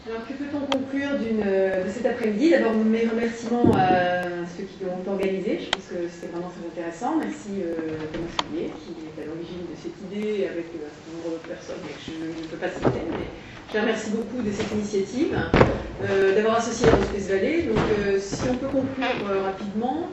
Alors, que peut-on conclure de cet après-midi? D'abord, mes remerciements à ceux qui l'ont organisé. Je pense que c'était vraiment très intéressant. Merci à Thomas Soulier, qui est à l'origine de cette idée, avec un certain nombre d'autres personnes que je ne peux pas citer. Mais je remercie beaucoup de cette initiative, d'avoir associé Aerospace Valley. Donc, si on peut conclure rapidement,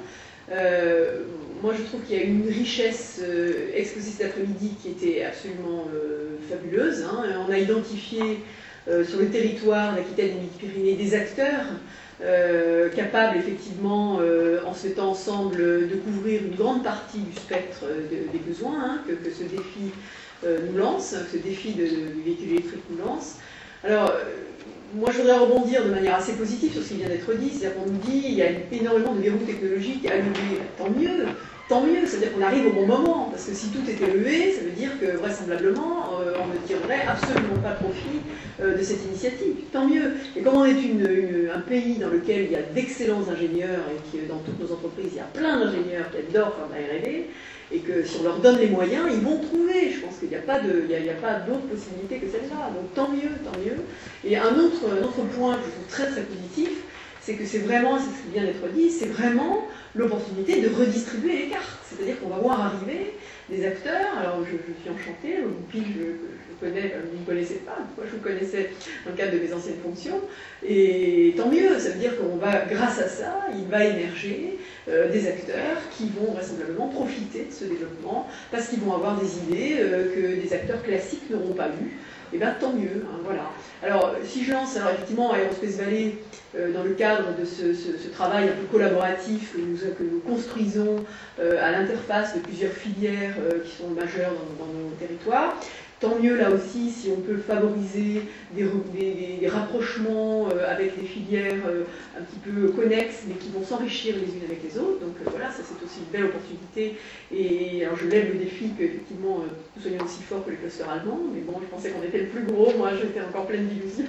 moi je trouve qu'il y a une richesse exposée cet après-midi qui était absolument fabuleuse. On a identifié sur le territoire d'Aquitaine et Midi-Pyrénées des acteurs capables effectivement, en se mettant ensemble, de couvrir une grande partie du spectre des besoins que ce défi nous lance, que ce défi du véhicule électrique nous lance. Alors, moi je voudrais rebondir de manière assez positive sur ce qui vient d'être dit, c'est-à-dire qu'on nous dit qu'il y a énormément de verrous technologiques à lever. Tant mieux, c'est-à-dire qu'on arrive au bon moment, parce que si tout était levé, ça veut dire que vraisemblablement on ne tirerait absolument pas profit de cette initiative. Tant mieux. Et comme on est un pays dans lequel il y a d'excellents ingénieurs et que dans toutes nos entreprises il y a plein d'ingénieurs qui adorent faire de la R&D, et que si on leur donne les moyens, ils vont trouver. Je pense qu'il n'y a pas d'autre possibilité que celle-là. Donc tant mieux, tant mieux. Et un autre point que je trouve très très positif, c'est que c'est vraiment, c'est ce qui vient d'être dit, c'est vraiment l'opportunité de redistribuer les cartes. C'est-à-dire qu'on va voir arriver des acteurs. Alors je suis enchantée, Goupil, je connais, vous ne me connaissez pas, moi je vous connaissais dans le cadre de mes anciennes fonctions, et tant mieux, ça veut dire qu'on va, grâce à ça, il va émerger des acteurs qui vont vraisemblablement profiter de ce développement, parce qu'ils vont avoir des idées que des acteurs classiques n'auront pas eues. Et bien tant mieux, voilà. Alors si je lance effectivement Aerospace Valley dans le cadre de ce travail un peu collaboratif que nous construisons à l'interface de plusieurs filières qui sont majeures dans nos territoires, tant mieux là aussi si on peut favoriser des rapprochements avec des filières un petit peu connexes mais qui vont s'enrichir les unes avec les autres. Donc voilà, ça c'est aussi une belle opportunité. Et alors je lève le défi qu'effectivement nous soyons aussi forts que les clusters allemands, mais bon, je pensais qu'on était le plus gros, moi j'étais encore pleine d'illusions.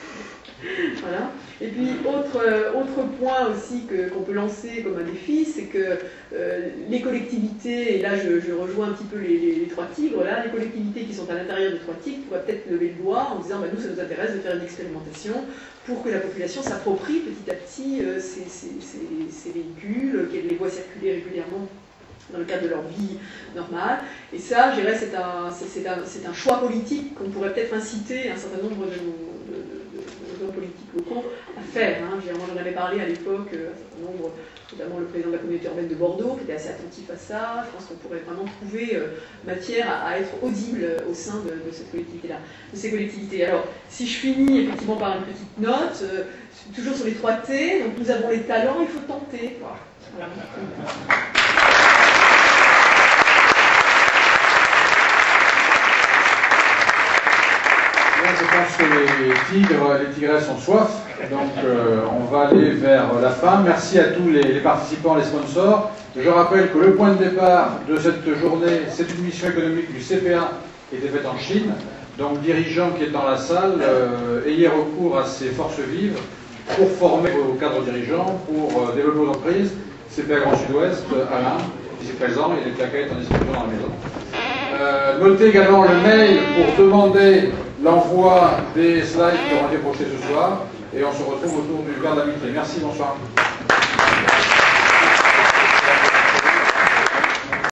Voilà. Et puis, autre point aussi qu'on peut lancer comme un défi, c'est que les collectivités, et là je rejoins un petit peu les trois tigres, là, les collectivités qui sont à l'intérieur des trois tigres pourraient peut-être lever le doigt en disant bah, nous ça nous intéresse de faire une expérimentation pour que la population s'approprie petit à petit ces véhicules, qu'elle les voit circuler régulièrement dans le cadre de leur vie normale. Et ça, je dirais, c'est un choix politique qu'on pourrait peut-être inciter un certain nombre de nos politiques locaux à faire. Moi, j'en avais parlé à l'époque, un certain nombre, notamment le président de la communauté urbaine de Bordeaux, qui était assez attentif à ça. Je pense qu'on pourrait vraiment trouver matière à être audible au sein de cette collectivité-là, de ces collectivités. Alors, si je finis effectivement par une petite note, toujours sur les 3 T, donc nous avons les talents, il faut tenter. Voilà. Je pense que les tigresses ont soif, donc on va aller vers la fin. Merci à tous les participants, les sponsors. Je rappelle que le point de départ de cette journée, c'est une mission économique du CP1 qui était faite en Chine. Donc, dirigeants qui est dans la salle, ayez recours à ces forces vives pour former vos cadres dirigeants, pour développer vos entreprises. CPA Grand Sud-Ouest, Alain, qui est présent, et les plaquettes en distribution dans la maison. Notez également le mail pour demander l'envoi des slides qui auront été postés ce soir, et on se retrouve autour du verre d'amitié. Merci, bonsoir.